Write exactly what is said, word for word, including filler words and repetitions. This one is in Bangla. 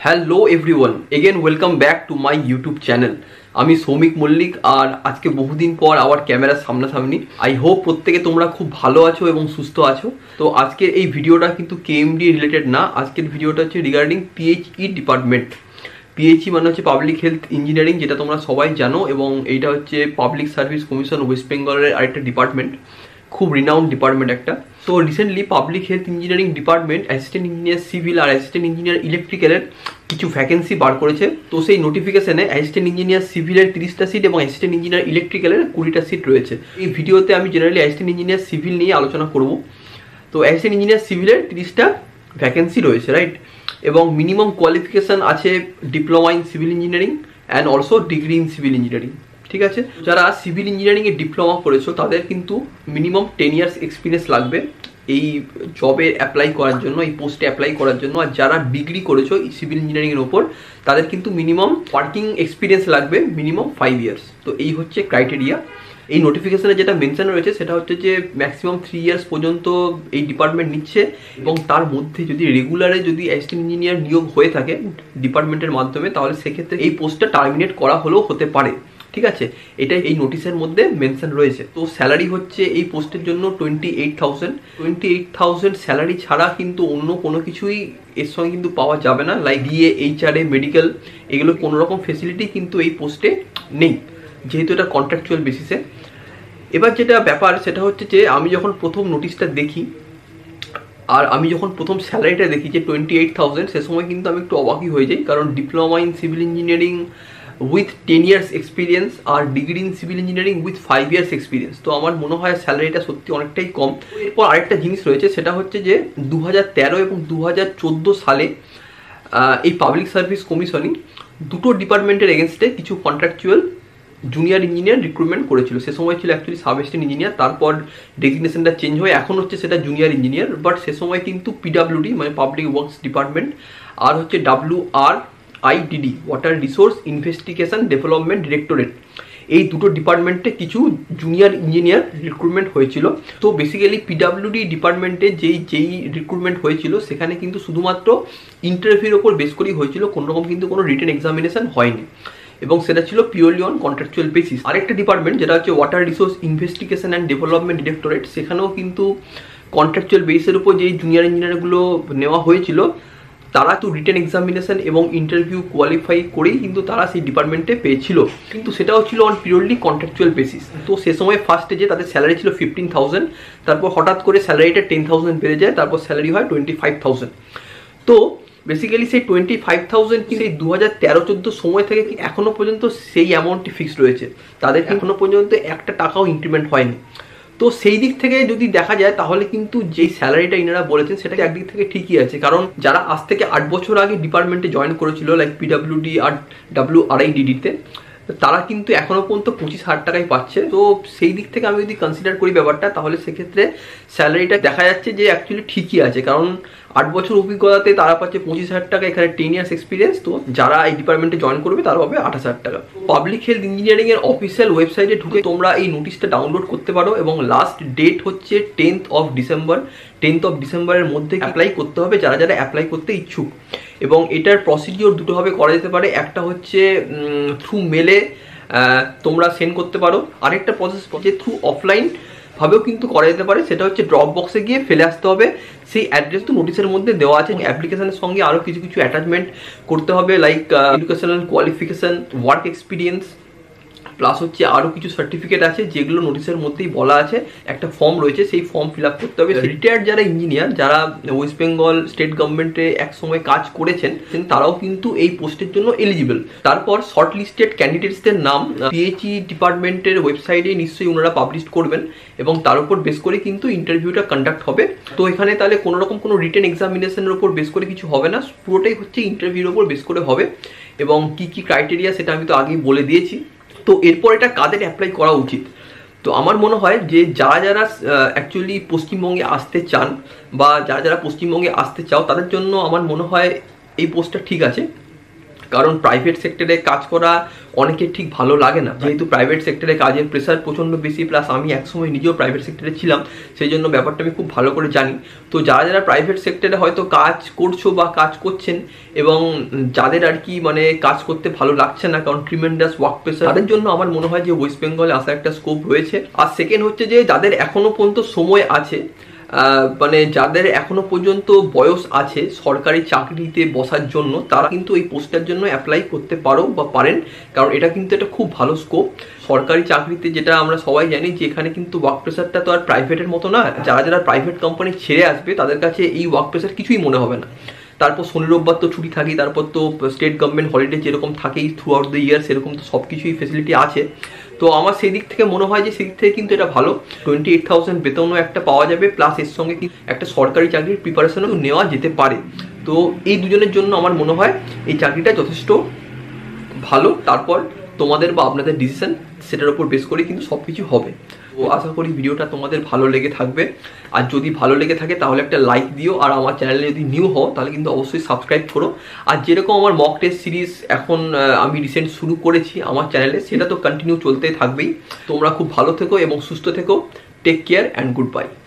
Hello everyone, again welcome back to my YouTube channel. আমি সৌমিক মল্লিক, আর আজকে বহুদিন পর আবার ক্যামেরার সামনাসামনি। আই হোপ প্রত্যেকে তোমরা খুব ভালো আছো এবং সুস্থ আছো। তো আজকের এই ভিডিওটা কিন্তু কেএমডি রিলেটেড না, আজকের ভিডিওটা হচ্ছে রিগার্ডিং পিএইচই ডিপার্টমেন্ট। পিএইচই মানে হচ্ছে পাবলিক হেলথ ইঞ্জিনিয়ারিং, যেটা তোমরা সবাই জানো, এবং এইটা হচ্ছে পাবলিক সার্ভিস কমিশন ওয়েস্ট বেঙ্গলের আরেকটা ডিপার্টমেন্ট, খুব রিনাউন্ড ডিপার্টমেন্ট একটা। তো recently public health engineering department assistant engineer civil আর অ্যাসিস্ট্যান্ট ইঞ্জিনিয়ার ইলেকট্রিক্যালের কিছু ভ্যাকেন্সি বার করেছে। তো সেই নোটিফিকেশনে অ্যাসিস্ট্যান্ট ইঞ্জিনিয়ার সিভিলের তিরিশটা সিট এবং অ্যাসিস্ট্যান্ট ইঞ্জিনিয়ার ইলেকট্রিক্যালের কুড়িটা সিট রয়েছে। এই ভিডিওতে আমি জেনারেলি অ্যাসিস্ট্যান্ট ইঞ্জিনিয়ার সিভিল নিয়ে আলোচনা করব। তো অ্যাসিস্ট্যান্ট ইঞ্জিনিয়ার সিভিলের তিরিশটা ভ্যাকেন্সি রয়েছে, রাইট। এবং মিনিমাম কোয়ালিফিকেশান আছে diploma in civil engineering and also degree in civil engineering, ঠিক আছে। যারা সিভিল ইঞ্জিনিয়ারিংয়ে ডিপ্লোমা করেছো তাদের কিন্তু মিনিমাম টেন ইয়ার্স এক্সপিরিয়েন্স লাগবে এই জবে অ্যাপ্লাই করার জন্য, এই পোস্টে অ্যাপ্লাই করার জন্য। আর যারা ডিগ্রি করেছো সিভিল ইঞ্জিনিয়ারিংয়ের ওপর তাদের কিন্তু মিনিমাম ওয়ার্কিং এক্সপিরিয়েন্স লাগবে মিনিমাম ফাইভ ইয়ার্স। তো এই হচ্ছে ক্রাইটেরিয়া। এই নোটিফিকেশনে যেটা মেনশন রয়েছে সেটা হচ্ছে যে ম্যাক্সিমাম থ্রি ইয়ার্স পর্যন্ত এই ডিপার্টমেন্ট নিচ্ছে, এবং তার মধ্যে যদি রেগুলারে যদি অ্যাসিস্ট্যান্ট ইঞ্জিনিয়ার নিয়োগ হয়ে থাকে ডিপার্টমেন্টের মাধ্যমে, তাহলে সেক্ষেত্রে এই পোস্টটা টার্মিনেট করা হলেও হতে পারে, ঠিক আছে। এটাই এই নোটিশের মধ্যে মেনশন রয়েছে। তো স্যালারি হচ্ছে এই পোস্টের জন্য twenty eight thousand twenty eight thousand salary ছাড়া কিন্তু অন্য কোনো কিছুই এর সঙ্গে কিন্তু পাওয়া যাবে না, লাইক ডিএ, এইচআরএ, মেডিকেল, এগুলো কোনো রকম ফেসিলিটি কিন্তু এই পোস্টে নেই, যেহেতু এটা কন্ট্রাকচুয়াল বেসিসে। এবার যেটা ব্যাপার সেটা হচ্ছে যে আমি যখন প্রথম নোটিশটা দেখি আর আমি যখন প্রথম স্যালারিটা দেখি যে টোয়েন্টি এইট থাউজেন্ড সে সময় কিন্তু আমি একটু অবাকই হয়ে যাই, কারণ diploma in civil engineering with ten years experience আর degree in civil engineering with five years experience. তো আমার মনে হয় স্যালারিটা সত্যি অনেকটাই কম। এরপর আরেকটা জিনিস রয়েছে, সেটা হচ্ছে যে দু হাজার তেরো এবং দু হাজার চোদ্দো সালে এই পাবলিক সার্ভিস কমিশনই দুটো ডিপার্টমেন্টের এগেনস্টে কিছু কন্ট্রাকচুয়াল জুনিয়র ইঞ্জিনিয়ার রিক্রুটমেন্ট করেছিল। সে সময় ছিল অ্যাকচুয়ালি সাব অ্যাসিস্ট্যান্ট ইঞ্জিনিয়ার, তারপর ডেজিগনেশনটা চেঞ্জ হয়ে এখন হচ্ছে সেটা জুনিয়র ইঞ্জিনিয়ার। বাট সে সময় কিন্তু পিডাব্লিউডি মানে পাবলিক ওয়ার্কস ডিপার্টমেন্ট আর হচ্ছে W R IDD water resource investigation development directorate, এই দুটো ডিপার্টমেন্টে কিছু জুনিয়র ইঞ্জিনিয়ার রিক্রুটমেন্ট হয়েছিল। তো বেসিক্যালি পিডাব্লিউডি ডিপার্টমেন্টে যেই যেই রিক্রুটমেন্ট হয়েছিল সেখানে কিন্তু শুধুমাত্র ইন্টারভিউর ওপর বেস করেই হয়েছিল, কোনো রকম কিন্তু কোনো রিটেন এক্সামিনেশন হয়নি, এবং সেটা ছিল পিওরলি অন কন্ট্রাকচুয়াল বেসিস। আরেকটা ডিপার্টমেন্ট যেটা হচ্ছে water resource investigation and development directorate, সেখানেও কিন্তু কন্ট্রাকচুয়াল বেসিসের উপর যেই জুনিয়র ইঞ্জিনিয়ারগুলো নেওয়া হয়েছিল তারা তো রিটেন এক্সামিনেশন এবং ইন্টারভিউ কোয়ালিফাই করেই কিন্তু তারা সেই ডিপার্টমেন্টে পেয়েছিল, কিন্তু সেটাও ছিল অন পিওরলি কন্ট্রাকচুয়াল বেসিস। তো সে সময় ফার্স্টে যে তাদের স্যালারি ছিল ফিফটিন থাউজেন্ড, তারপর হঠাৎ করে স্যালারিটা টেন থাউজেন্ড বেড়ে যায়, তারপর স্যালারি হয় টোয়েন্টি ফাইভ থাউজেন্ড। তো বেসিক্যালি সেই টোয়েন্টি ফাইভ থাউজেন্ড কিন্তু এই দু হাজার তেরো চোদ্দো সময় থেকে এখনো পর্যন্ত সেই অ্যামাউন্টটি ফিক্সড রয়েছে, তাদের এখনো পর্যন্ত একটা টাকাও ইনক্রিমেন্ট হয়নি। তো সেই দিক থেকে যদি দেখা যায় তাহলে কিন্তু যেই স্যালারিটা ইনারা বলেছেন সেটা একদিক থেকে ঠিকই আছে, কারণ যারা আজ থেকে আট বছর আগে ডিপার্টমেন্টে জয়েন করেছিল লাইক পিডাব্লিউডি আর ডাব্লিউ আরআইডিডিতে, তারা কিন্তু এখনো পর্যন্ত পঁচিশ হাজার টাকাই পাচ্ছে। তো সেই দিক থেকে আমি যদি কনসিডার করি ব্যাপারটা, তাহলে সেক্ষেত্রে স্যালারিটা দেখা যাচ্ছে যে অ্যাকচুয়ালি ঠিকই আছে, কারণ আট বছর অভিজ্ঞতাতে তারা পাচ্ছে পঁচিশ হাজার টাকা, এখানে টেন ইয়ার্স এক্সপিরিয়েন্স। তো যারা এই ডিপার্টমেন্টে জয়েন করবে তারা পাবে আঠাশ হাজার টাকা। পাবলিক হেলথ ইঞ্জিনিয়ারিং এর অফিসিয়াল ওয়েবসাইটে ঢুকে তোমরা এই নোটিশটা ডাউনলোড করতে পারো, এবং লাস্ট ডেট হচ্ছে tenth of December tenth of ডিসেম্বরের মধ্যে অ্যাপ্লাই করতে হবে যারা যারা অ্যাপ্লাই করতে ইচ্ছুক। এবং এটার প্রসিডিওর দুটোভাবে করা যেতে পারে, একটা হচ্ছে থ্রু মেলে তোমরা সেন্ড করতে পারো, আরেকটা প্রসেস হচ্ছে থ্রু অফলাইন ভাবেও কিন্তু করা যেতে পারে, সেটা হচ্ছে ড্রপ বক্সে গিয়ে ফেলে আসতে হবে। সেই অ্যাড্রেস তো নোটিশের মধ্যে দেওয়া আছে, অ্যাপ্লিকেশনের সঙ্গে আরও কিছু কিছু অ্যাটাচমেন্ট করতে হবে, like educational qualification, work experience, plus হচ্ছে আরও কিছু সার্টিফিকেট আছে যেগুলো নোটিশের মধ্যেই বলা আছে। একটা ফর্ম রয়েছে, সেই ফর্ম ফিল আপ করতে হবে। রিটায়ার্ড যারা ইঞ্জিনিয়ার যারা ওয়েস্ট বেঙ্গল স্টেট গভর্নমেন্টে এক সময় কাজ করেছেন তারাও কিন্তু এই পোস্টের জন্য এলিজিবল। তারপর শর্ট লিস্টেড ক্যান্ডিডেটসদের নাম পিএইচই ডিপার্টমেন্টের ওয়েবসাইটে নিশ্চয়ই ওনারা পাবলিশ করবেন, এবং তার উপর বেস করে কিন্তু ইন্টারভিউটা কন্ডাক্ট হবে। তো এখানে তাহলে কোনো রকম কোনো রিটেন এক্সামিনেশনের উপর বেস করে কিছু হবে না, পুরোটাই হচ্ছে ইন্টারভিউর উপর বেস করে হবে। এবং কি কি ক্রাইটেরিয়া সেটা আমি তো আগেই বলে দিয়েছি। তো এরপর এটা কাদের অ্যাপ্লাই করা উচিত? তো আমার মনে হয় যে যারা যারা অ্যাকচুয়ালি পশ্চিমবঙ্গে আসতে চান বা যারা যারা পশ্চিমবঙ্গে আসতে চাও তাদের জন্য আমার মনে হয় এই পোস্টটা ঠিক আছে, কারণ প্রাইভেট সেক্টরে কাজ করা অনেকের ঠিক ভালো লাগে না, যেহেতু প্রাইভেট সেক্টরে কাজের প্রেশার প্রচণ্ড বেশি, প্লাস আমি একসময় নিজেও প্রাইভেট সেক্টরে ছিলাম, সেই জন্য ব্যাপারটা আমি খুব ভালো করে জানি। তো যারা যারা প্রাইভেট সেক্টরে হয়তো কাজ করছো বা কাজ করছেন এবং যাদের আর কি মানে কাজ করতে ভালো লাগছে না কারণ ট্রিমেন্ডাস ওয়ার্ক প্রেশার, তাদের জন্য আমার মনে হয় যে ওয়েস্ট বেঙ্গলে আসার একটা স্কোপ রয়েছে। আর সেকেন্ড হচ্ছে যে যাদের এখনো পর্যন্ত সময় আছে, মানে যাদের এখনো পর্যন্ত বয়স আছে সরকারি চাকরিতে বসার জন্য, তারা কিন্তু এই পোস্টের জন্য অ্যাপ্লাই করতে পারো বা পারেন, কারণ এটা কিন্তু একটা খুব ভালো স্কোপ। সরকারি চাকরিতে যেটা আমরা সবাই জানি যে এখানে কিন্তু ওয়ার্ক প্রেশারটা তো আর প্রাইভেটের মতো না। যারা যারা প্রাইভেট কোম্পানি ছেড়ে আসবে তাদের কাছে এই ওয়ার্ক প্রেশার কিছুই মনে হবে না। তারপর শনি রোববার তো ছুটি থাকেই, তারপর তো স্টেট গভর্নমেন্ট হলিডে যেরকম থাকেই থ্রু আউট দ্য ইয়ার, সেরকম তো সব কিছুই ফেসিলিটি আছে। তো আমার সেই দিক থেকে মনে হয় যে সেই দিক থেকে কিন্তু এটা ভালো। টোয়েন্টি এইট থাউজেন্ড বেতনও একটা পাওয়া যাবে, প্লাস এর সঙ্গে কিন্তু একটা সরকারি চাকরির প্রিপারেশনও নেওয়া যেতে পারে। তো এই দুজনের জন্য আমার মনে হয় এই চাকরিটা যথেষ্ট ভালো। তারপর তোমাদের বা আপনাদের ডিসিশন, সেটার উপর বেস করে কিন্তু সব কিছু হবে। তো আশা করি ভিডিওটা তোমাদের ভালো লেগে থাকবে, আর যদি ভালো লেগে থাকে তাহলে একটা লাইক দিও, আর আমার চ্যানেলে যদি নিউ হও তাহলে কিন্তু অবশ্যই সাবস্ক্রাইব করো। আর যেরকম আমার মক টেস্ট সিরিজ এখন আমি রিসেন্ট শুরু করেছি আমার চ্যানেলে, সেটা তো কন্টিনিউ চলতেই থাকবেই। তোমরা খুব ভালো থেকো এবং সুস্থ থেকো। Take care and good by.